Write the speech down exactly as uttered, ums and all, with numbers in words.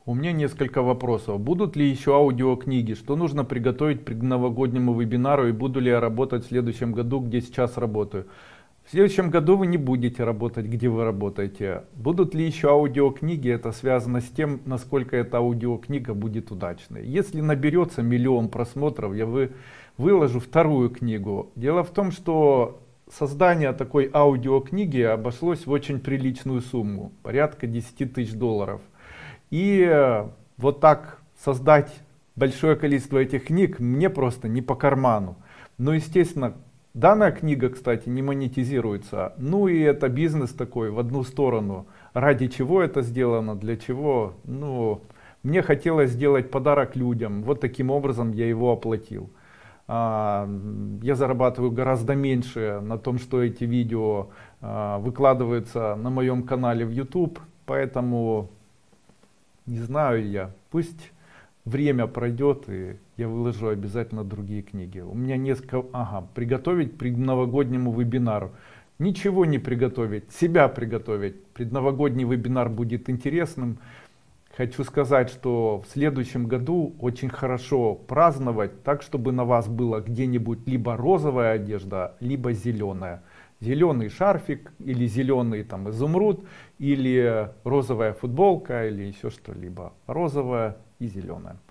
У меня несколько вопросов. Будут ли еще аудиокниги? Что нужно приготовить к новогоднему вебинару и буду ли я работать в следующем году, где сейчас работаю? В следующем году вы не будете работать, где вы работаете. Будут ли еще аудиокниги? Это связано с тем, насколько эта аудиокнига будет удачной. Если наберется миллион просмотров, я вы, выложу вторую книгу. Дело в том, что создание такой аудиокниги обошлось в очень приличную сумму. Порядка десяти тысяч долларов. И вот так создать большое количество этих книг мне просто не по карману. Но, естественно, данная книга, кстати, не монетизируется. Ну и это бизнес такой в одну сторону. Ради чего это сделано, для чего? Ну, мне хотелось сделать подарок людям. Вот таким образом я его оплатил. Я зарабатываю гораздо меньше на том, что эти видео выкладываются на моем канале в YouTube. Поэтому... Не знаю я, пусть время пройдет и я выложу обязательно другие книги. У меня несколько, ага, приготовить к предновогоднему вебинару. Ничего не приготовить, себя приготовить. Предновогодний вебинар будет интересным. Хочу сказать, что в следующем году очень хорошо праздновать так, чтобы на вас было где-нибудь либо розовая одежда, либо зеленая. Зеленый шарфик или зеленый там изумруд, или розовая футболка, или еще что-либо. Розовая и зеленая.